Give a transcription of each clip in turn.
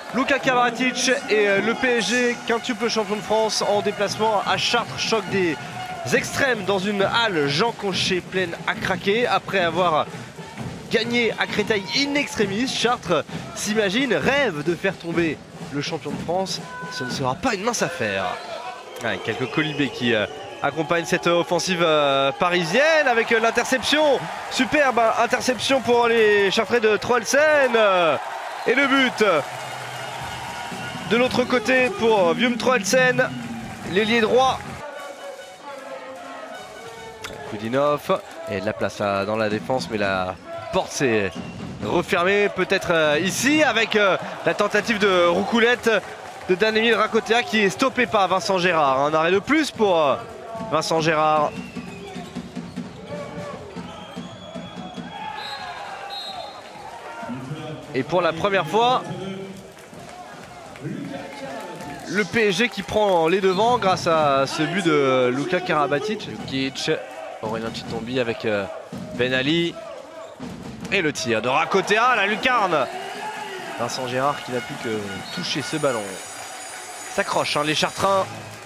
Luka Karabatic et le PSG, quintuple champion de France en déplacement à Chartres, choc des extrêmes dans une halle Jean Conchet pleine à craquer. Après avoir gagné à Créteil in extremis, Chartres s'imagine, rêve de faire tomber le champion de France. Ce ne sera pas une mince affaire. Ouais, quelques colibés qui accompagnent cette offensive parisienne avec l'interception. Superbe interception pour les Chartrais de Troelsen. Et le but de l'autre côté pour Vium Troelsen, l'ailier droit. Koudinov et de la place dans la défense, mais la porte s'est refermée. Peut-être ici avec la tentative de roucoulette de Dan-Emile Rakotea qui est stoppé par Vincent Gérard. Un arrêt de plus pour Vincent Gérard. Et pour la première fois, le PSG qui prend les devants grâce à ce but de Luka Karabatic. Lukic, Aurélien Chitombi avec Ben Ali. Et le tir de Rakotea, la lucarne. Vincent Gérard qui n'a plus que toucher ce ballon. S'accroche les Chartrains.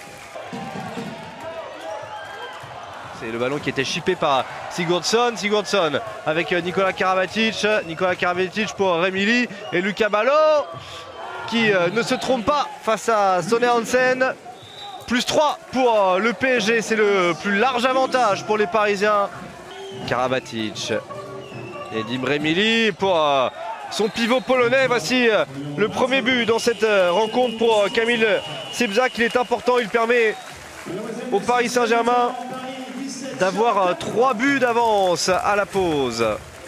C'est le ballon qui était chippé par Sigurdsson. Sigurdsson avec Nicolas Karabatic. Nicolas Karabatic pour Remili. Et Lucas Ballot qui ne se trompe pas face à Sonny Hansen. Plus 3 pour le PSG. C'est le plus large avantage pour les Parisiens. Karabatic. Et Dim Remili pour son pivot polonais. Voici le premier but dans cette rencontre pour Kamil Sebzak. Il est important. Il permet au Paris Saint-Germain d'avoir 3 buts d'avance à la pause.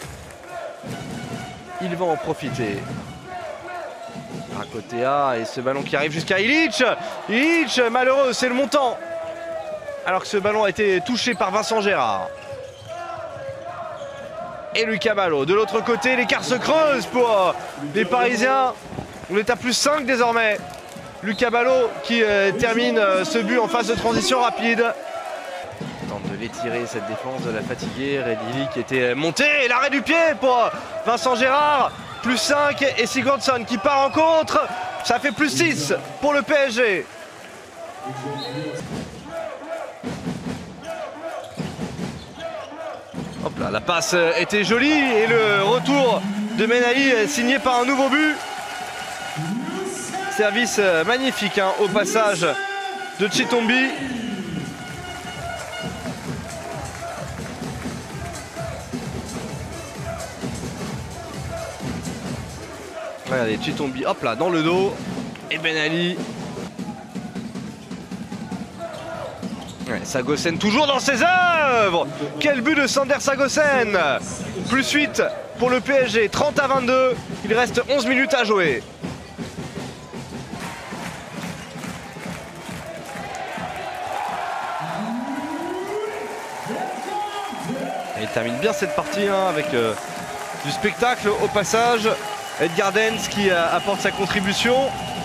Il va en profiter. Rakotea et ce ballon qui arrive jusqu'à Ilic. Ilic, malheureux, c'est le montant. Alors que ce ballon a été touché par Vincent Gérard. Et Lucas Ballot. De l'autre côté, l'écart se creuse pour les Parisiens. On est à plus 5 désormais. Lucas Ballot qui termine ce but en phase de transition rapide. Tente de l'étirer cette défense de la fatiguée. Redili qui était monté. Et l'arrêt du pied pour Vincent Gérard. Plus 5 et Sigurdsson qui part en contre. Ça fait plus 6 pour le PSG. Hop là, la passe était jolie et le retour de Ben Ali signé par un nouveau but. Service magnifique au passage de Chitombi. Regardez, Chitombi, hop là, dans le dos. Et Ben Ali. Ouais, Sagosen toujours dans ses œuvres. Quel but de Sander Sagosen. Plus 8 pour le PSG, 30-22. Il reste 11 minutes à jouer. Et il termine bien cette partie avec du spectacle au passage. Edgar Dens qui apporte sa contribution.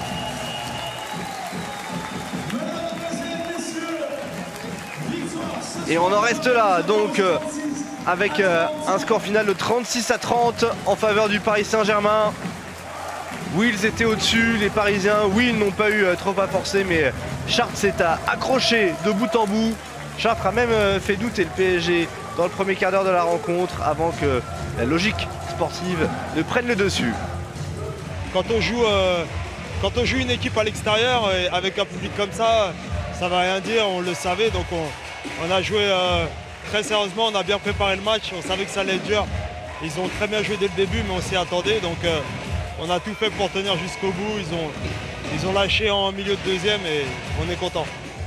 Et on en reste là, donc avec un score final de 36-30 en faveur du Paris Saint-Germain. Oui, ils étaient au-dessus, les Parisiens. Oui, ils n'ont pas eu trop à forcer, mais Chartres s'est accroché de bout en bout. Chartres a même fait douter le PSG dans le premier quart d'heure de la rencontre avant que la logique sportive ne prenne le dessus. Quand on joue une équipe à l'extérieur avec un public comme ça va rien dire, on le savait, donc on a joué très sérieusement, on a bien préparé le match, on savait que ça allait être dur. Ils ont très bien joué dès le début, mais on s'y attendait, donc on a tout fait pour tenir jusqu'au bout. Ils ont lâché en milieu de deuxième et on est content.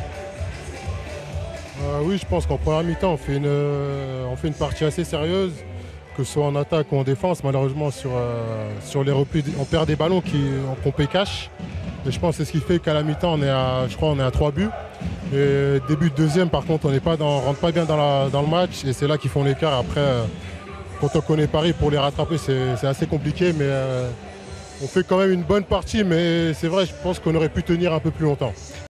Oui, je pense qu'en première mi-temps, on fait une partie assez sérieuse, que ce soit en attaque ou en défense. Malheureusement, sur les replis, on perd des ballons qu'on paye cash. Et je pense que c'est ce qui fait qu'à la mi-temps, je crois qu'on est à 3 buts. Et début de deuxième, par contre, on rentre pas bien dans le match. Et c'est là qu'ils font l'écart. Après, quand on connaît Paris, pour les rattraper, c'est assez compliqué. Mais on fait quand même une bonne partie. Mais c'est vrai, je pense qu'on aurait pu tenir un peu plus longtemps.